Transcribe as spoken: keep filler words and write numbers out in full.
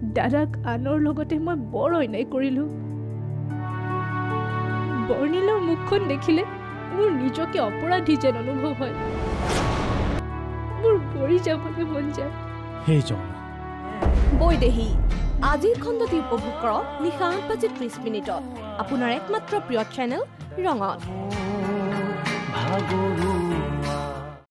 দাদাক আনৰ লগতে মই বৰ অন্যায় কৰিলোঁ বৰ্ণিলৰ মুখখন দেখিলে মোৰ নিজকে অপৰাধী যেন অনুভৱ হয় মোৰ পৰি যাবলৈ মন যায় হে জনা বৈদেহী আজিৰ খণ্ডটি উপভোগ কৰক নিশা আঠ বাজি ত্ৰিশ মিনিটত আপোনাৰ একমাত্ৰ প্ৰিয় চেনেল ৰঙত